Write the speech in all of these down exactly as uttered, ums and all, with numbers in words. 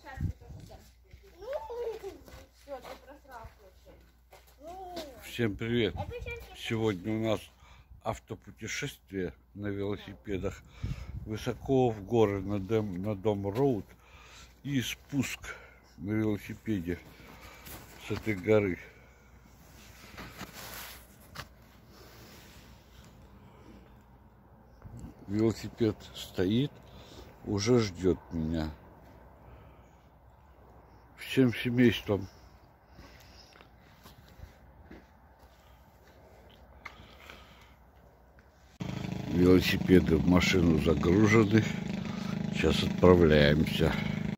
Всем привет! Сегодня у нас автопутешествие на велосипедах высоко в горы на дом, на дом роуд и спуск на велосипеде с этой горы. Велосипед стоит, уже ждет меня. Всем семейством. Велосипеды в машину загружены. Сейчас отправляемся.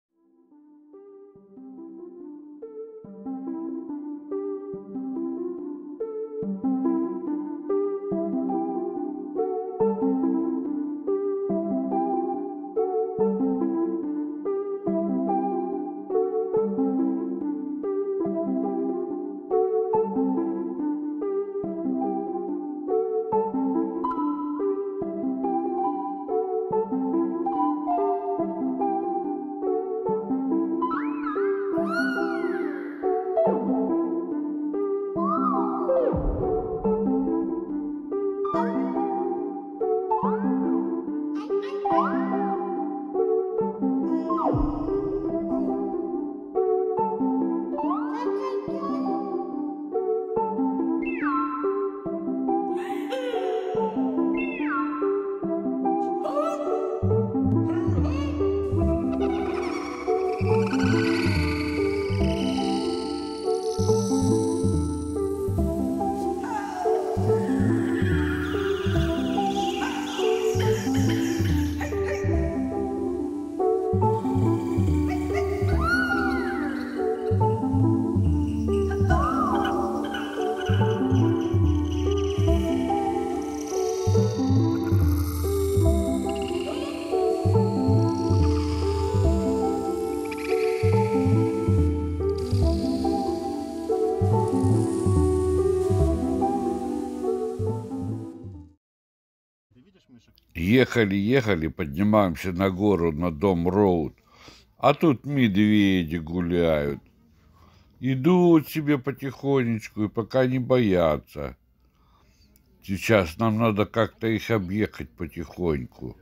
Ехали, ехали, поднимаемся на гору, на дом роуд. А тут медведи гуляют. Идут себе потихонечку и пока не боятся. Сейчас нам надо как-то их объехать потихоньку.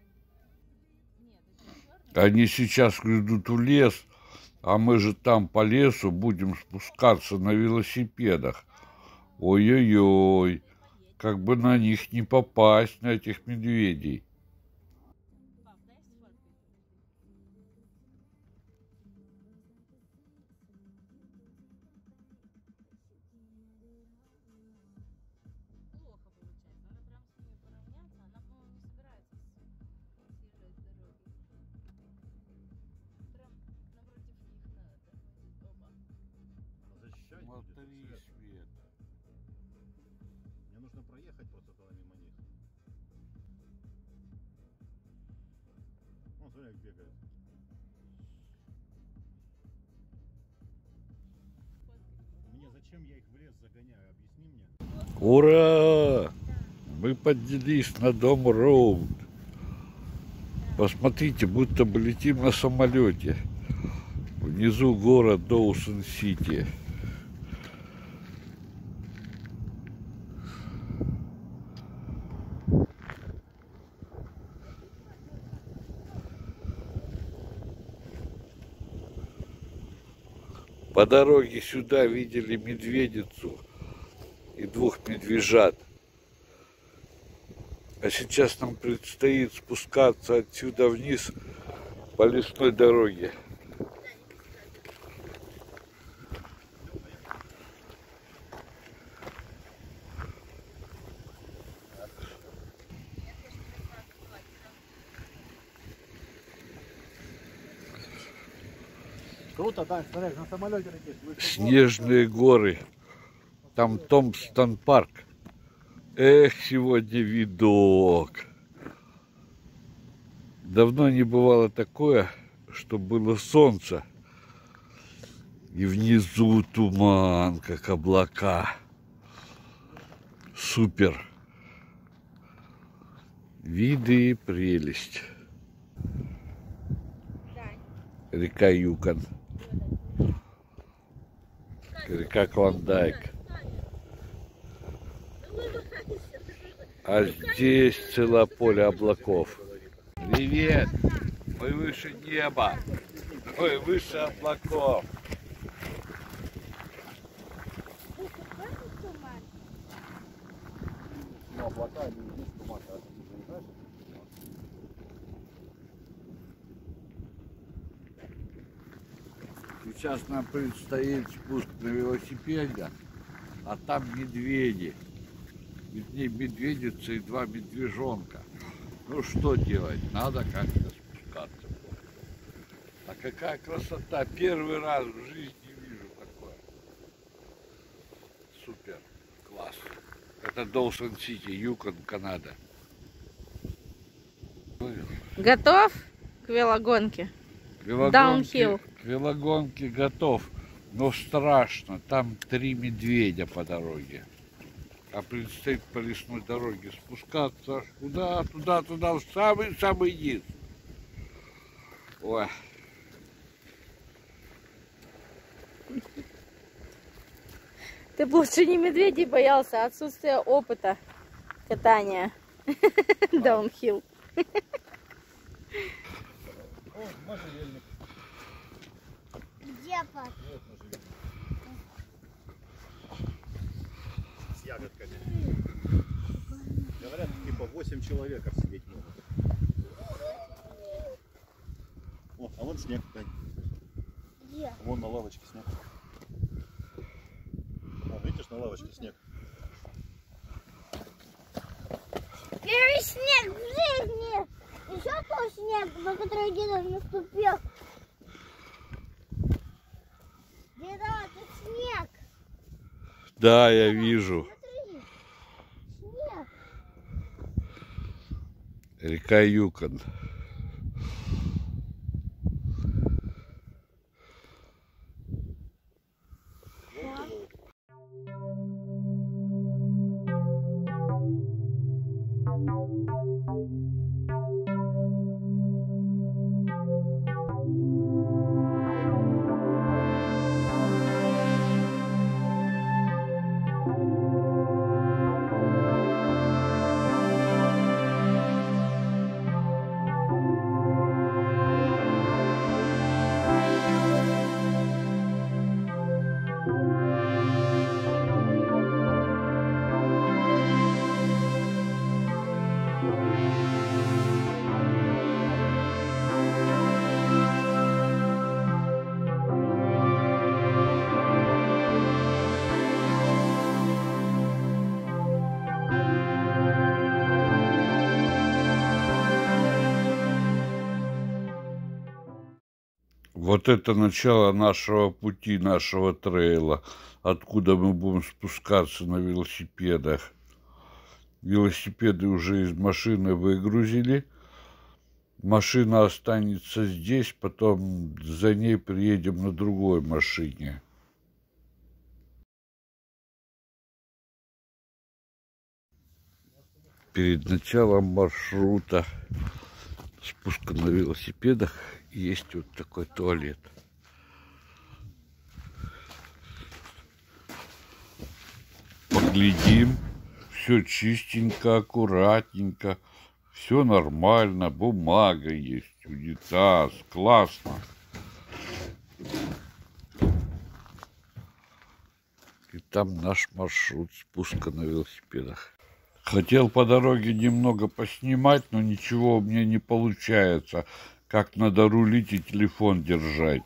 Они сейчас идут в лес, а мы же там по лесу будем спускаться на велосипедах. Ой-ой-ой. Как бы на них не попасть, на этих медведей. Смотри, Свет. Мне нужно проехать просто туда мимо них. Вон, смотри, как бегает. Мне зачем я их в лес загоняю? Объясни мне. Ура! Мы поднялись на дом роуд. Посмотрите, будто бы летим на самолете. Внизу город Доусон-Сити. По дороге сюда видели медведицу и двух медвежат. А сейчас нам предстоит спускаться отсюда вниз по лесной дороге. Круто, да, смотри, на самолете летишь. Снежные горы. Там Томпстон парк. Эх, сегодня видок. Давно не бывало такое, что было солнце. И внизу туман, как облака. Супер. Виды и прелесть. Река Юкон. Река Клондайк. А здесь целое поле облаков. Привет! Мы выше неба. Мы выше облаков. Ну, облака, они здесь туман, а ты не знаешь? Сейчас нам предстоит спуск на велосипеде, а там медведи. Вернее, медведица и два медвежонка. Ну что делать? Надо как-то спускаться. А какая красота! Первый раз в жизни вижу такое. Супер, класс. Это Доусон Сити, Юкон, Канада. Готов к велогонке? Велогонки, к велогонке готов, но страшно. Там три медведя по дороге. А предстоит по лесной дороге спускаться аж куда, туда, туда, в самый-самый низ. Ой. Ты больше не медведей боялся, а отсутствие опыта катания. Даунхилл. О, можжевельник. Где, пап? Вот можжевельник. С ягодками. Говорят, типа восемь человек сидеть могут. О, а вон снег, Тань. Где? Вон на лавочке снег. А, видишь, на лавочке снег. Первый снег в жизни! Еще тот снег, на который деда наступил. Деда, это снег. Да, я вижу. Смотри, снег. Река Юкон. Вот это начало нашего пути, нашего трейла, откуда мы будем спускаться на велосипедах. Велосипеды уже из машины выгрузили. Машина останется здесь, потом за ней приедем на другой машине. Перед началом маршрута спуска на велосипедах есть вот такой туалет. Поглядим, все чистенько, аккуратненько, все нормально, бумага есть, унитаз, классно. И там наш маршрут спуска на велосипедах. Хотел по дороге немного поснимать, но ничего у меня не получается. Как надо рулить и телефон держать.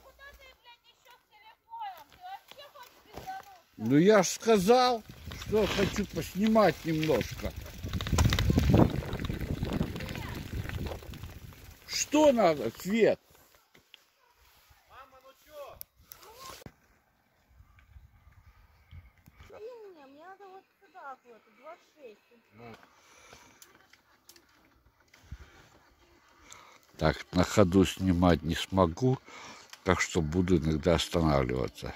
Ну я ж сказал, что хочу поснимать немножко. Что надо, Свет? Мама, ну чё? Мне надо вот сюда, вот, двадцать шесть. Так, на ходу снимать не смогу, так что буду иногда останавливаться.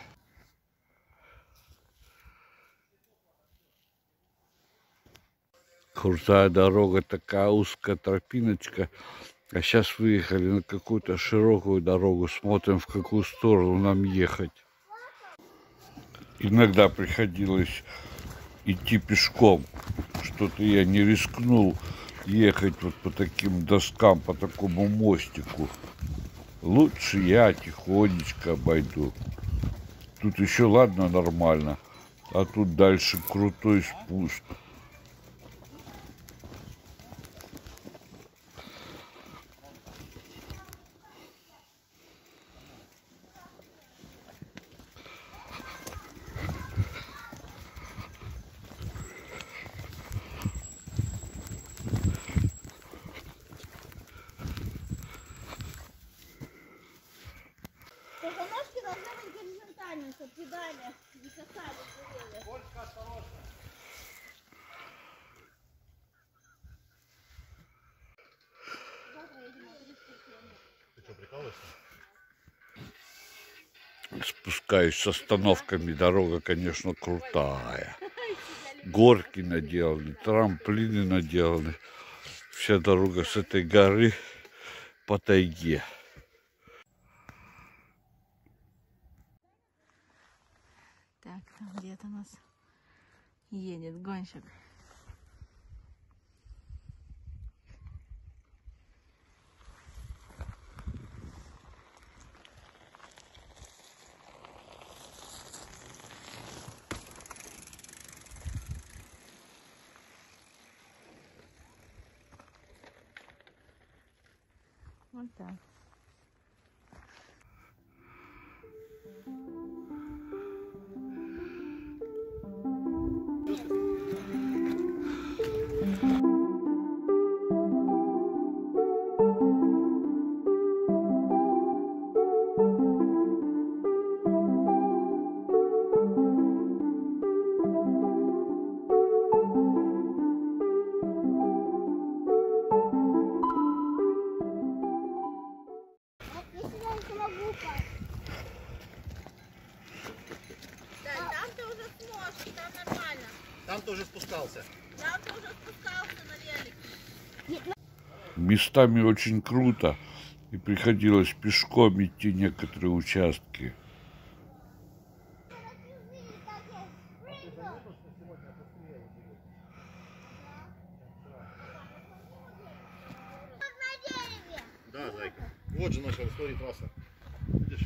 Крутая дорога, такая узкая тропиночка. А сейчас выехали на какую-то широкую дорогу, смотрим, в какую сторону нам ехать. Иногда приходилось идти пешком. Что-то я не рискнул ехать вот по таким доскам, по такому мостику. Лучше я тихонечко обойду. Тут еще ладно, нормально. А тут дальше крутой спуск. Только ножки должны быть горизонтальными, чтобы педали не касались деревьев. Только осторожно. Ты что, прикалываешься? Спускаюсь с остановками. Дорога, конечно, крутая. Горки наделаны, трамплины наделаны. Вся дорога с этой горы по тайге. Так, там где-то у нас едет гонщик. Вот так. Там ты уже спускался. Там ты уже спускался на велике. Местами очень круто. И приходилось пешком идти некоторые участки. Да, зайка. Вот же наша история трасса. Видишь?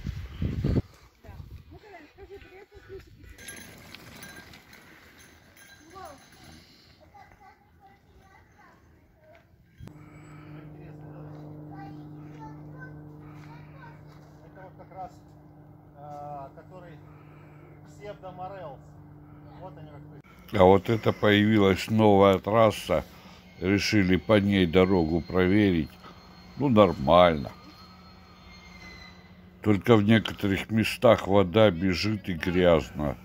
Это вот как раз, э, который псевдоморелс. Вот они как. А вот это появилась новая трасса. Решили по ней дорогу проверить. Ну, нормально. Только в некоторых местах вода бежит и грязно.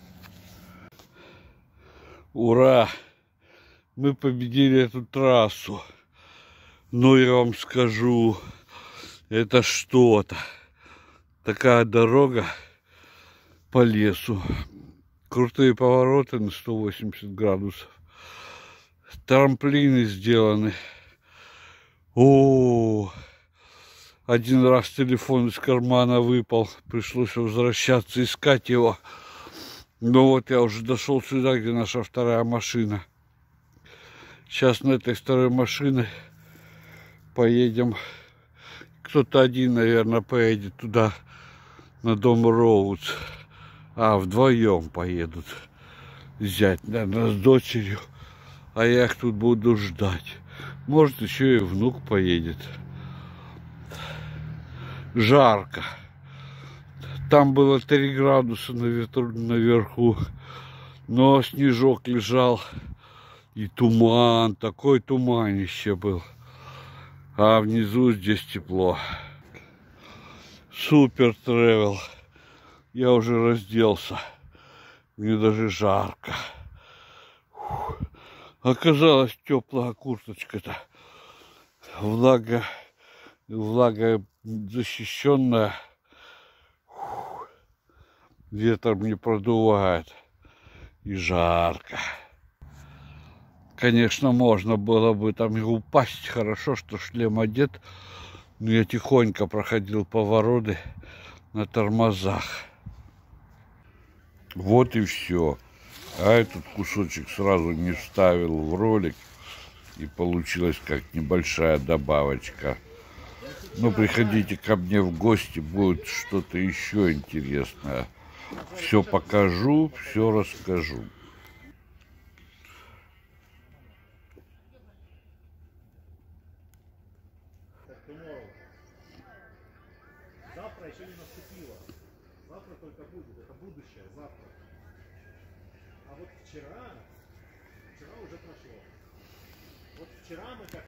Ура! Мы победили эту трассу. Но я вам скажу, это что-то. Такая дорога по лесу. Крутые повороты на сто восемьдесят градусов. Трамплины сделаны. О, один раз телефон из кармана выпал. Пришлось возвращаться, искать его. Но вот я уже дошел сюда, где наша вторая машина. Сейчас на этой второй машине поедем. Кто-то один, наверное, поедет туда, на дом Роудс. А, вдвоем поедут. Зять, наверное, с дочерью. А я их тут буду ждать. Может, еще и внук поедет. Жарко. Там было три градуса на ветру, наверху. Но снежок лежал. И туман. Такой туманище был. А внизу здесь тепло. Супер тревел. Я уже разделся. Мне даже жарко. Фух. Оказалось, теплая курточка-то. Влага, влага защищенная. Фух. Ветер не продувает. И жарко. Конечно, можно было бы там и упасть. Хорошо, что шлем одет. Но я тихонько проходил повороты на тормозах. Вот и все. А этот кусочек сразу не вставил в ролик. И получилась как небольшая добавочка. Ну, приходите ко мне в гости, будет что-то еще интересное. Все покажу, все расскажу. Завтра еще не наступило. Завтра только будет. Это будущее. Завтра. А вот вчера, вчера уже прошло. Вот вчера мы как